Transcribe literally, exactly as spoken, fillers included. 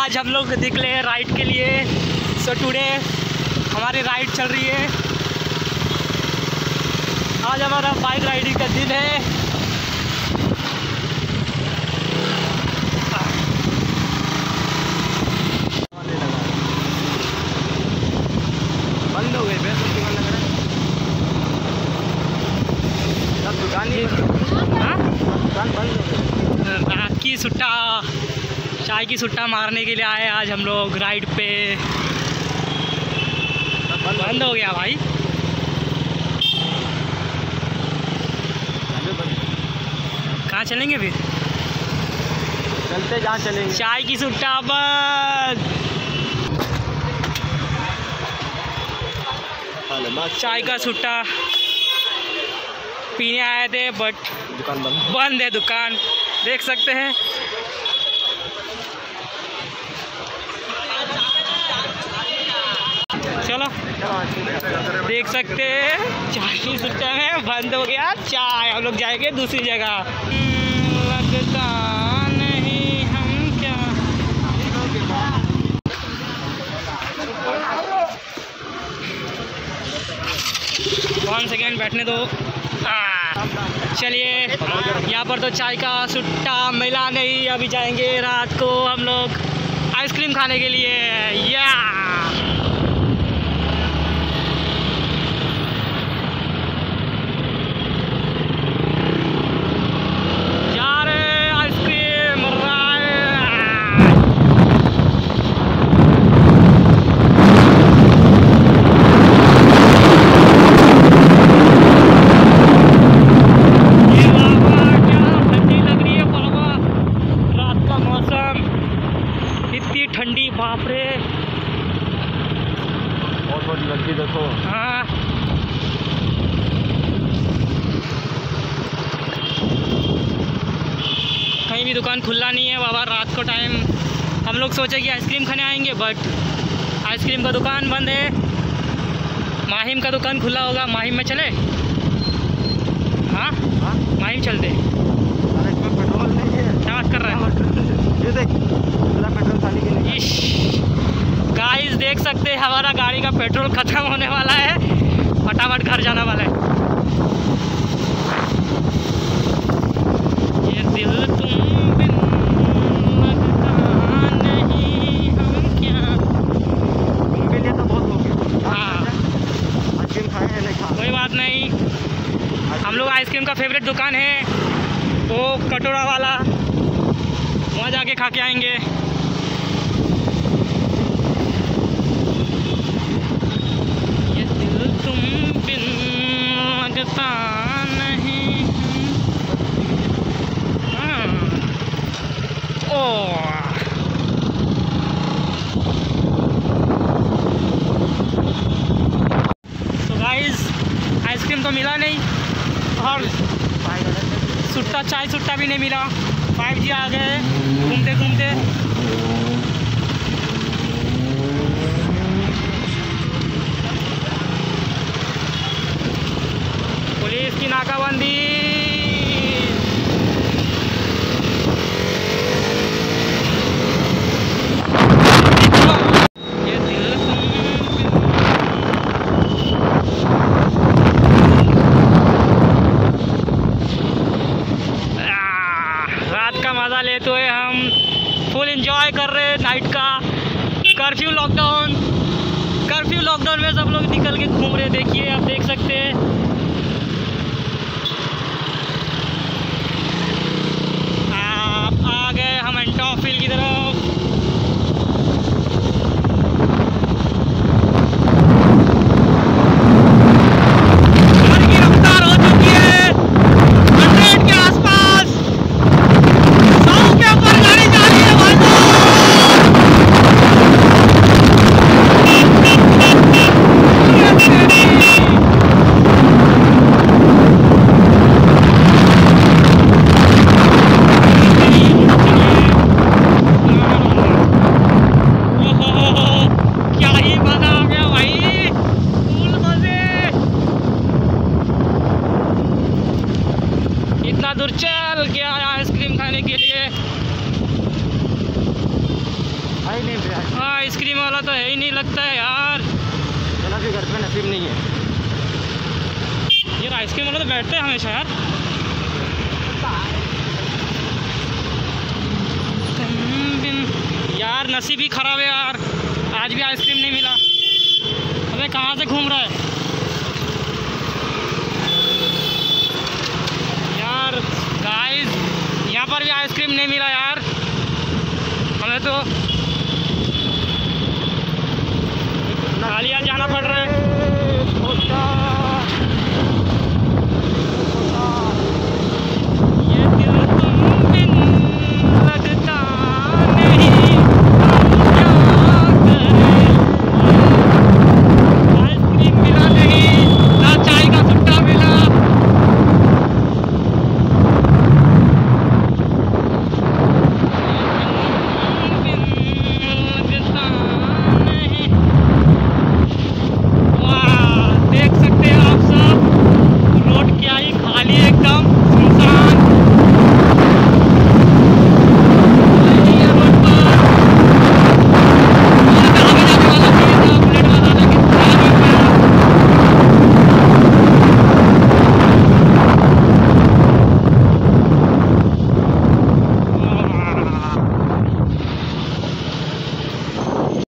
आज हम लोग निकले हैं राइड के लिए। सो टुडे हमारी राइड चल रही है। आज हमारा बाइक राइडिंग का दिन है। बंद हो गई दुकान लग रहा है, दुकान ही दुकान बंद हो गई। रात की सुट्टा, चाय की सुट्टा मारने के लिए आए आज हम लोग राइड पे। बंद हो गया भाई। कहाँ चलेंगे फिर? चलते जहाँ चलेंगे। चाय की सुट्टा बंद। चाय का सुट्टा पीने आए थे बट दुकान बंद बंद है। दुकान देख सकते हैं। चलो देख सकते हैं चाय की सुट्टा में बंद हो गया चाय। हम लोग जाएंगे दूसरी जगह। लगता नहीं हम क्या। वन सेकेंड बैठने दो। चलिए यहाँ पर तो चाय का सुट्टा मिला नहीं। अभी जाएंगे रात को हम लोग आइसक्रीम खाने के लिए। या जा रहे आइसक्रीम ठंडी। बाप रे बहुत बड़ी लड़की देखो। हाँ कहीं भी दुकान खुला नहीं है बाबा। रात को टाइम हम लोग सोचे कि आइसक्रीम खाने आएंगे बट आइसक्रीम का दुकान बंद है। माहिम का दुकान खुला होगा। माहिम में चले? हाँ हाँ माहिम चलते। अरे इसमें पेट्रोल नहीं है। क्या बात कर रहे हैं? ये देख पूरा पेट्रोल खाली के लिए। गाइस देख सकते हैं हमारा गाड़ी का पेट्रोल खत्म होने वाला है। फटाफट घर जाना वाला है। ये दिल तुम बिन लगता नहीं हम क्या। उनके लिए तो बहुत हो गया। हाँ आइसक्रीम खाए हैं नहीं खा। कोई बात नहीं। हम लोग आइसक्रीम का फेवरेट दुकान है वो कटोरा वाला, वहाँ जाके खा के आएंगे। ये दिल तुम बिन लगता नहीं। हाँ ओ तो गाइस आइसक्रीम तो मिला नहीं और सुट्टा चाय सुट्टा भी नहीं मिला। फाइव जी आ गए घूमते घूमते। पुलिस की नाकाबंदी। ये दिल का मज़ा लेते हुए हम फुल एंजॉय कर रहे हैं नाइट का। कर्फ्यू लॉकडाउन कर्फ्यू लॉकडाउन में सब लोग निकल के घूम रहे। देखिए आप देख सकते हैं। आप आ गए हम एंटॉप फील्ड की तरफ। आइसक्रीम वाला तो है ही नहीं लगता है यार। चला भी घर पे नसीब नहीं है। यार आइसक्रीम वाला तो बैठते हैं हमेशा यार। यार नसीब ही खराब है यार, आज भी आइसक्रीम नहीं मिला। अबे कहाँ से घूम रहा है यार। गाइस यहाँ पर भी आइसक्रीम नहीं मिला यार हमें तो। खाली हाथ जाना पड़ रहा है।